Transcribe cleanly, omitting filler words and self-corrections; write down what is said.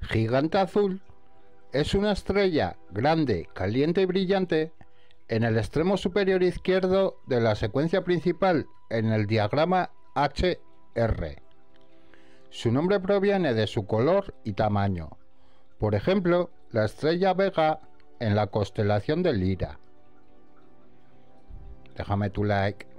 Gigante azul es una estrella grande, caliente y brillante en el extremo superior izquierdo de la secuencia principal en el diagrama HR. Su nombre proviene de su color y tamaño. Por ejemplo, la estrella Vega en la constelación de Lira. Déjame tu like.